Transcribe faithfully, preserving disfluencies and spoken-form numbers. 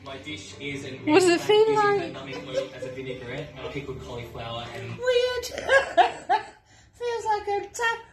My dish is an what does it feel like? using the numbing oil as a vinaigrette, uh, pickled cauliflower and Weird. Feels like a tap